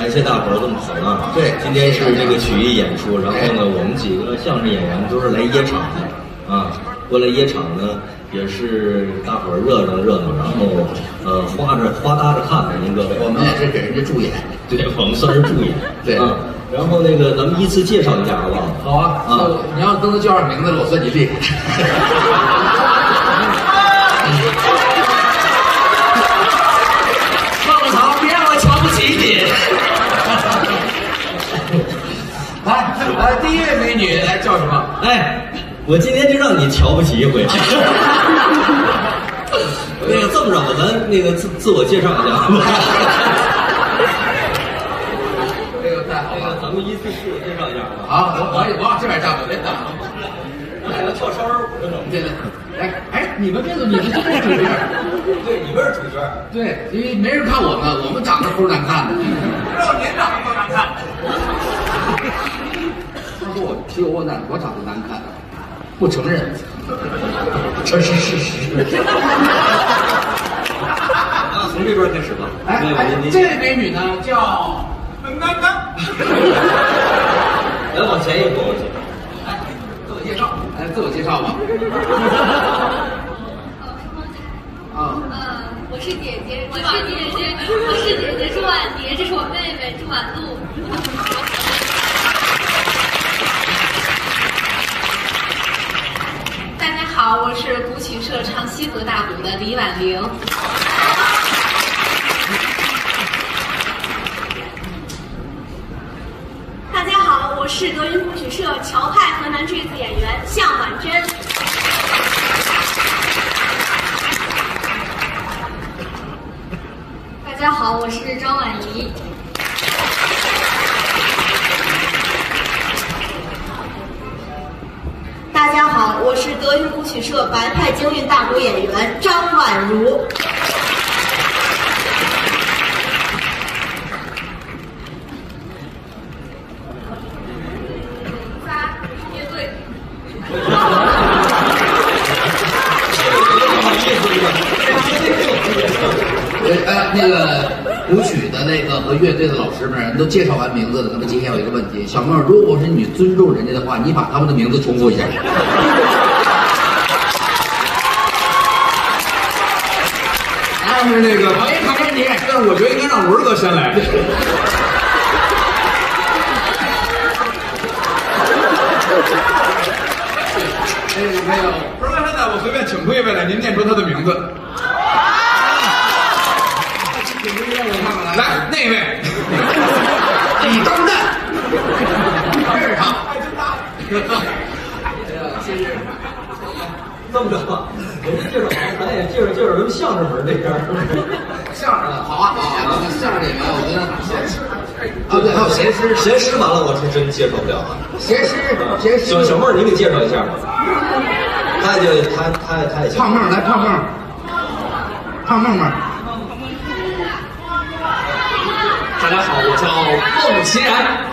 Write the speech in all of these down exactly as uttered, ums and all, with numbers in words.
感谢大伙儿这么捧啊！ 对， 今天是这个曲艺演出，然后呢，我们几个相声演员都是来掖场的啊，过来掖场呢，也是大伙儿热闹热闹，然后呃花着花搭着看的您各位， 我们也是给人家助演， 对，我们算是助演， 对啊。然后那个咱们依次介绍一下好不好？ 好啊，啊，你要都能叫上名字了，我算你厉害。 孟桃，别让我瞧不起你。 来，呃，第一位美女来叫什么？ 哎，我今天就让你瞧不起一回。那个这么着吧，咱那个自自我介绍一下，好不好？ 这个太好了， 咱们依次自我介绍一下啊。 好，我我我往这边站，我别站。 来个跳绳儿， 对对，哎哎，你们这个你们都是主角， 对，你们是主角， 对，因为没人看我们，我们长得齁难看的， 只有您长得更难看。 他说我只有我难，我长得难看，不承认，这是事实。 啊，从这边开始吧。 哎哎，这位美女呢叫能能能。 来往前一步，往前。 哎，自我介绍，哎，自我介绍吧。啊， 呃，我是姐姐，我是姐姐，我是姐姐朱婉蝶，这是我妹妹朱婉露。大家好，我是古曲社唱西河大鼓的李婉玲。大家好，我是德云古曲社侨派河南坠子演员向婉珍。大家好，我是张婉怡。大家好，我是德云古曲社白派京韵大鼓演员张婉如。仨乐队。 呃，那个舞曲的那个和乐队的老师们都介绍完名字了，那么今天有一个问题，小妹儿，如果是你尊重人家的话，你把他们的名字重复一下。 哎，那个王一看你，但是我觉得应该让文哥先来。 哎，没有， 不是，现在我随便请出一位来，您念出他的名字。来，那位， 李张蛋，这是他。 哎呀，谢谢。 这么着吧，我们介绍完，咱也介绍介绍咱们相声门这边。 相声的，好啊好啊，相声演员，我觉得闲诗啊，对，还有闲诗， 闲诗完了，我是真介绍不了了。 闲诗，闲诗。 小小妹儿，你给介绍一下吧。他就他他他也行。 胖妹来，胖妹，胖妹妹。 大家好，我叫孟其然。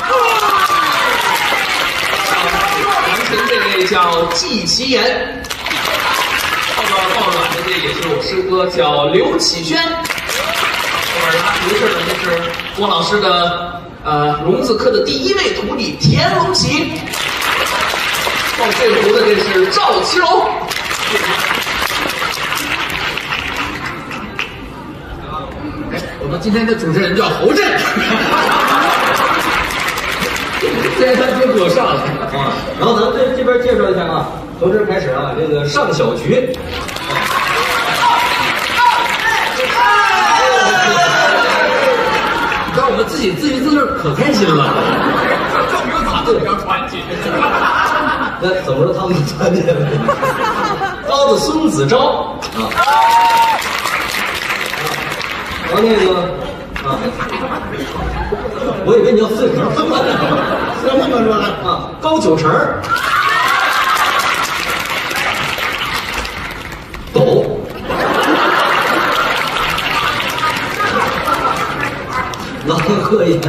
杨晨这位叫季其言。后边抱卵的这也是我师哥，叫刘启轩。后边他不是的，这是郭老师的呃聋子科的第一位徒弟田龙喜。抱这壶的这是赵其龙。 我们今天的主持人叫侯震，现在他就给我上来啊，然后咱们这这边介绍一下啊，从这儿开始啊，这个上小局。 你看我们自己自娱自乐可开心了， 证明咱们比较传奇。 那怎么说他们传奇？高子孙子昭啊。然后那个啊，我以为你要碎口，是这么说的啊。高九成，抖，郎鹤炎，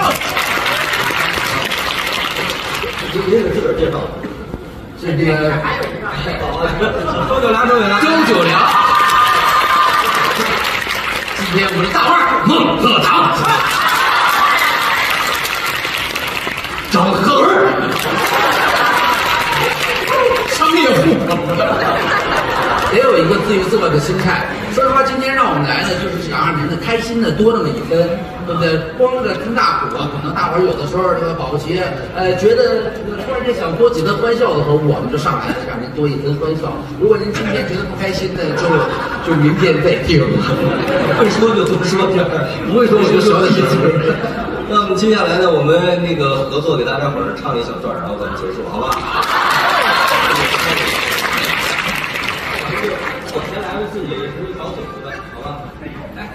您您给自个儿介绍， 是这个周九良，周九良， 周九良。今天我们的大腕孟鹤堂， 得有一个自娱自乐的心态。说实话，今天让我们来呢，就是想让您的开心的多那么一分，对不对？光着听大鼓，可能大伙儿有的时候这个保不齐，呃，觉得突然间想多几分欢笑的时候，我们就上来了，让您多一分欢笑。如果您今天觉得不开心呢，就就明天再听， 会说就多说点儿，不会说我就少一句。那么接下来呢，我们那个合作给大家伙儿唱一小段，然后咱们结束，好吧？我先来个自己不会跑腿的，好吧？来。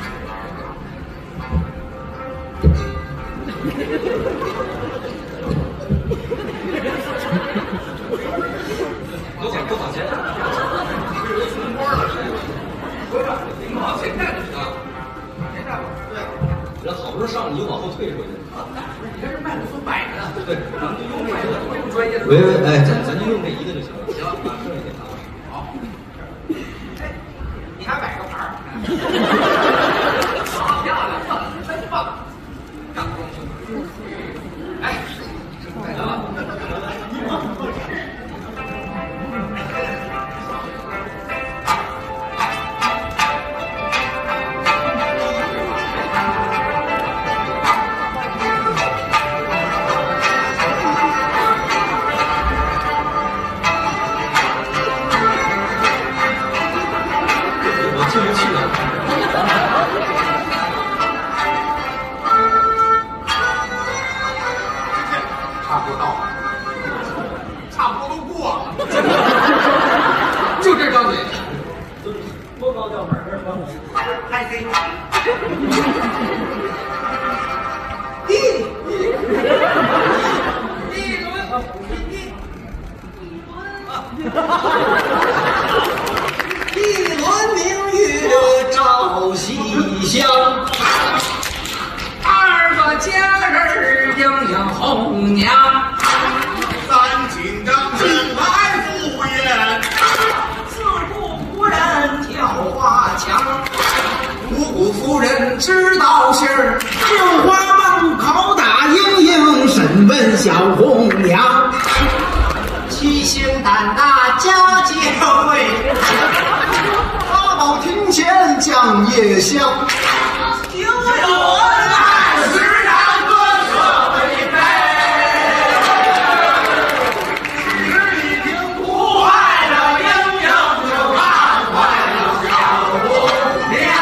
多往多往前，是有存波了，回来，您往前站就行，前站吧，对。人好不容易上，你又往后退回去啊？不是，你这是麦克风摆着呢，对，咱们就用这个，不用专业的。喂喂，哎，咱咱就用这一个就行了。行，把剩下给他。好。哎，你还摆个牌儿？好漂亮，真棒！干不中去。哎，来了。 一轮明月照西厢， 二个佳人迎迎红娘， 三军将军来赴宴， 四顾夫人跳花墙， 五谷夫人知道信儿， 绣花门口打莺莺，审问小红娘。 七星胆大佳节会，八宝庭前将夜香。 听我那时然歌社会杯， 十里听哭坏了莺莺，就看坏了小红娘。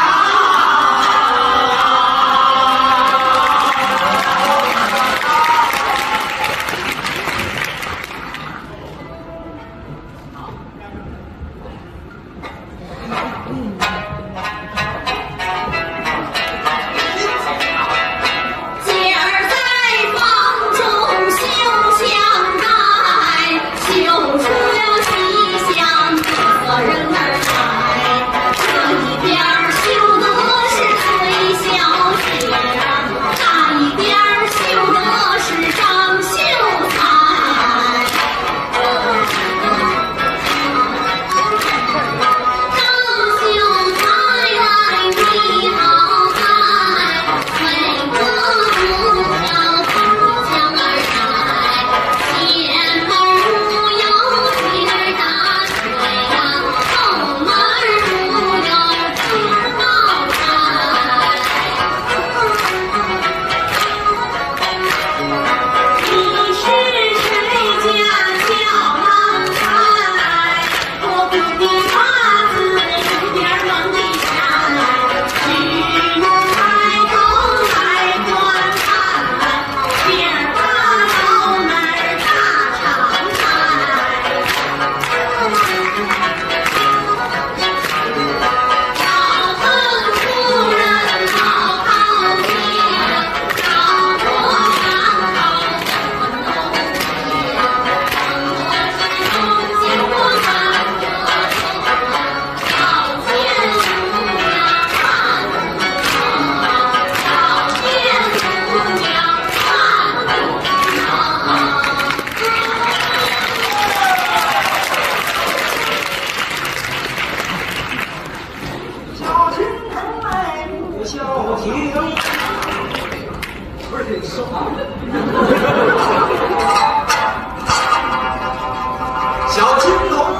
小青龙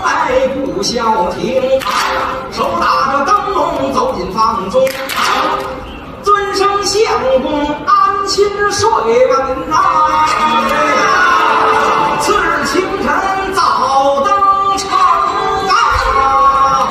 消停，手打着灯笼走进房中，尊声相公安心睡吧您呐。次日清晨早登城啊，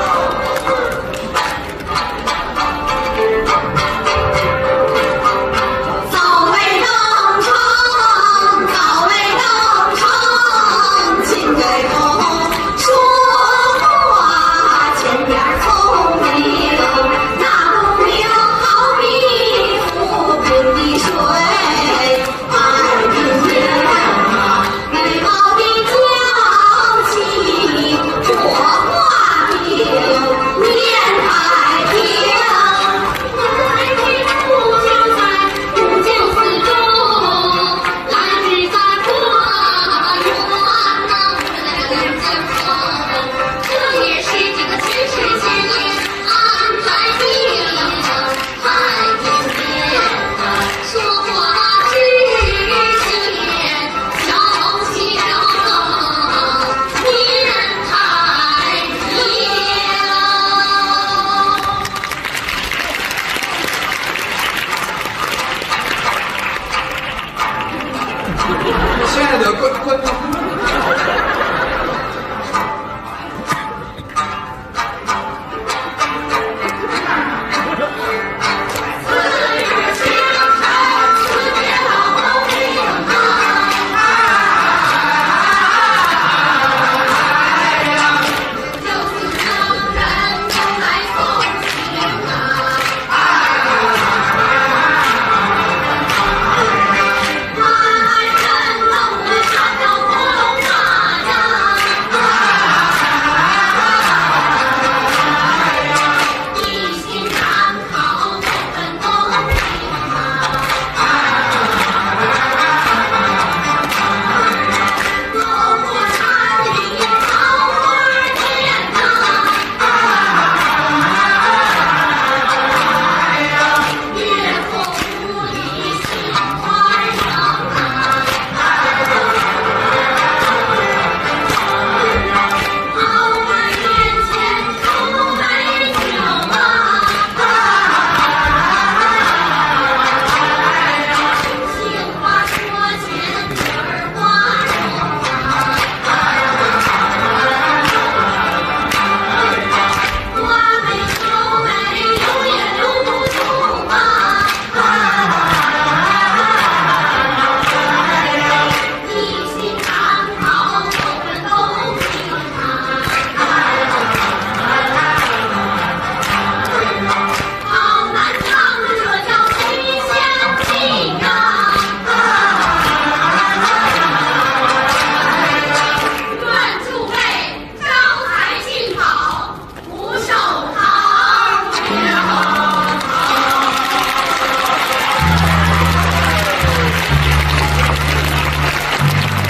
早未登城，早未登城，请给我说话前边聪明，那功名好比浮萍的水，爱明天美貌的娇妻，着花瓶，面太平。来日不久在不久四中，来日在花园呐，人间风。这也是这个前世前年安排定，太平天说话之前，小心面太平。 亲爱的观观众。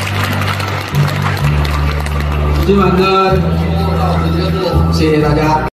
今晚的到此结束，谢谢大家。